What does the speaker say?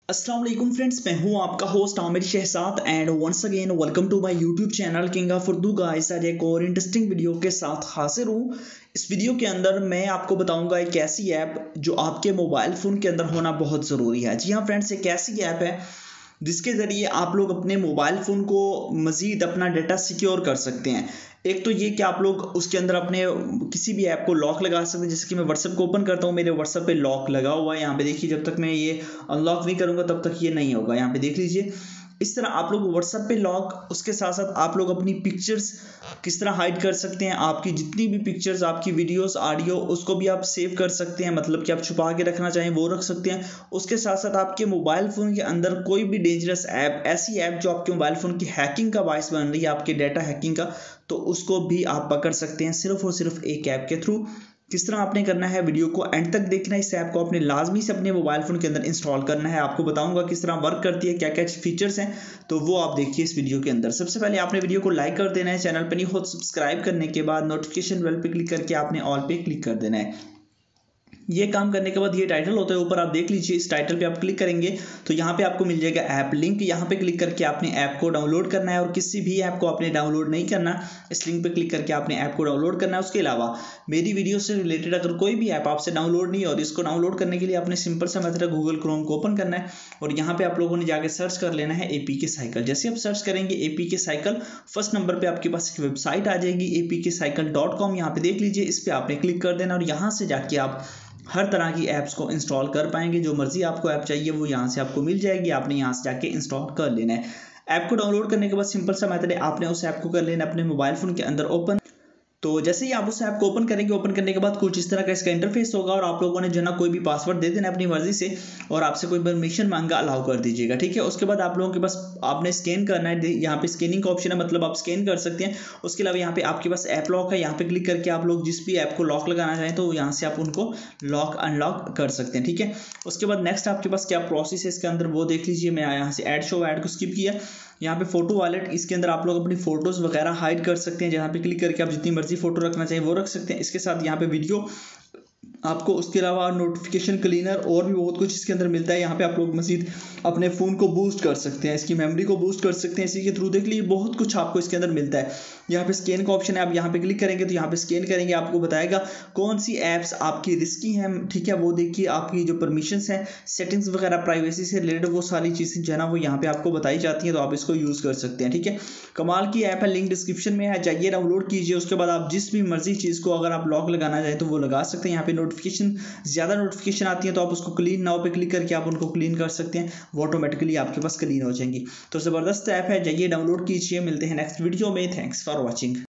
अस्सलाम वालेकुम फ्रेंड्स, मैं हूं आपका host Aamir Shahzad and once again welcome to my YouTube channel king of Urdu guys. आज एक और इंटरेस्टिंग वीडियो के साथ हाजिर हूं। इस वीडियो के अंदर मैं आपको बताऊंगा एक ऐसी ऐप जो आपके मोबाइल फ़ोन के अंदर होना बहुत ज़रूरी है। जी हाँ फ्रेंड्स, एक ऐसी ऐप है जिसके ज़रिए आप लोग अपने मोबाइल फ़ोन को मज़ीद अपना डाटा सिक्योर कर सकते हैं। एक तो ये कि आप लोग उसके अंदर अपने किसी भी ऐप को लॉक लगा सकते हैं। जैसे कि मैं व्हाट्सएप को ओपन करता हूँ, मेरे व्हाट्सएप पे लॉक लगा हुआ है। यहाँ पे देखिए, जब तक मैं ये अनलॉक नहीं करूँगा तब तक ये नहीं होगा। यहाँ पे देख लीजिए, इस तरह आप लोग व्हाट्सएप पे लॉक, उसके साथ साथ आप लोग अपनी पिक्चर्स किस तरह हाइड कर सकते हैं। आपकी जितनी भी पिक्चर्स, आपकी वीडियोस, ऑडियो, उसको भी आप सेव कर सकते हैं। मतलब कि आप छुपा के रखना चाहें वो रख सकते हैं। उसके साथ साथ आपके मोबाइल फ़ोन के अंदर कोई भी डेंजरस ऐप, ऐसी ऐप जो आपके मोबाइल फ़ोन की हैकिंग का बायस बन रही है, आपके डाटा हैकिंग का, तो उसको भी आप पकड़ सकते हैं सिर्फ और सिर्फ एक ऐप के थ्रू। किस तरह आपने करना है, वीडियो को एंड तक देखना है। इस ऐप को आपने लाजमी से अपने मोबाइल फ़ोन के अंदर इंस्टॉल करना है। आपको बताऊंगा किस तरह वर्क करती है, क्या क्या फीचर्स हैं, तो वो आप देखिए इस वीडियो के अंदर। सबसे पहले आपने वीडियो को लाइक कर देना है। चैनल पर नहीं हो सब्सक्राइब करने के बाद नोटिफिकेशन बेल पे क्लिक करके आपने ऑल पे क्लिक कर देना है। ये काम करने के बाद ये टाइटल होता है, ऊपर आप देख लीजिए। इस टाइटल पे आप क्लिक करेंगे तो यहाँ पे आपको मिल जाएगा ऐप लिंक। यहाँ पे क्लिक करके आपने ऐप को डाउनलोड करना है, और किसी भी ऐप को आपने डाउनलोड नहीं करना। इस लिंक पे क्लिक करके आपने ऐप को डाउनलोड करना है। उसके अलावा मेरी वीडियो से रिलेटेड अगर कोई भी ऐप आपसे डाउनलोड नहीं हो, और इसको डाउनलोड करने के लिए आपने सिंपल सा मेथड है, गूगल क्रोम को ओपन करना है और यहाँ पे आप लोगों ने जाकर सर्च कर लेना है APK साइकिल। जैसे आप सर्च करेंगे APK साइकिल, फर्स्ट नंबर पे आपके पास एक वेबसाइट आ जाएगी apkcycle.com। यहाँ पे देख लीजिए, इस पर आपने क्लिक कर देना और यहाँ से जाके आप हर तरह की ऐप्स को इंस्टॉल कर पाएंगे। जो मर्जी आपको ऐप चाहिए वो यहाँ से आपको मिल जाएगी। आपने यहाँ से जाके इंस्टॉल कर लेना है। ऐप को डाउनलोड करने के बाद सिंपल सा मेथड है, आपने उस ऐप को कर लेना अपने मोबाइल फोन के अंदर ओपन। तो जैसे ही आप उस ऐप को ओपन करेंगे, ओपन करने के बाद कुछ इस तरह का इसका इंटरफेस होगा, और आप लोगों ने जो ना कोई भी पासवर्ड दे देना अपनी मर्जी से, और आपसे कोई परमिशन मांगा, अलाउ कर दीजिएगा, ठीक है। उसके बाद आप लोगों के पास आपने स्कैन करना है। यहाँ पे स्कैनिंग का ऑप्शन है, मतलब आप स्कैन कर सकते हैं। उसके अलावा यहाँ पे आपके पास ऐप लॉक है, यहाँ पे क्लिक करके आप लोग जिस भी ऐप को लॉक लगाना चाहें तो यहाँ से आप उनको लॉक अनलॉक कर सकते हैं, ठीक है। उसके बाद नेक्स्ट आपके पास क्या प्रोसेस है इसके अंदर वो देख लीजिए। मैं यहाँ से ऐड को स्किप किया। यहाँ पे फोटो वॉलेट, इसके अंदर आप लोग अपनी फोटोज वगैरह हाइड कर सकते हैं। जहाँ पे क्लिक करके आप जितनी मर्जी फोटो रखना चाहिए वो रख सकते हैं। इसके साथ यहाँ पे वीडियो आपको, उसके अलावा नोटिफिकेशन क्लीनर और भी बहुत कुछ इसके अंदर मिलता है। यहाँ पे आप लोग मजीद अपने फ़ोन को बूस्ट कर सकते हैं, इसकी मेमोरी को बूस्ट कर सकते हैं इसी के थ्रू। देख लीजिए बहुत कुछ आपको इसके अंदर मिलता है। यहाँ पे स्कैन का ऑप्शन है, आप यहाँ पे क्लिक करेंगे तो यहाँ पे स्कैन करेंगे, आपको बताएगा कौन सी ऐप्स आपकी रिस्की हैं, ठीक है। वो देखिए आपकी जो परमिशंस हैं, सेटिंग्स वगैरह, प्राइवेसी से रिलेटेड वो सारी चीज़ें जो है ना वो यहाँ पे आपको बताई जाती हैं, तो आप इसको यूज़ कर सकते हैं, ठीक है। कमाल की ऐप है, लिंक डिस्क्रिप्शन में है, जाइए डाउनलोड कीजिए। उसके बाद आप जिस भी मर्जी चीज़ को अगर आप लॉक लगाना चाहें तो वो लगा सकते हैं। यहाँ पे नोटिफिकेशन, ज़्यादा नोटिफिकेशन आती है तो आप उसको क्लीन नाउ पे क्लिक करके आप उनको क्लीन कर सकते हैं, वो ऑटोमेटिकली आपके पास क्लीन हो जाएंगी। तो ज़बरदस्त ऐप है, जाइए डाउनलोड कीजिए। मिलते हैं नेक्स्ट वीडियो में। Thanks for watching.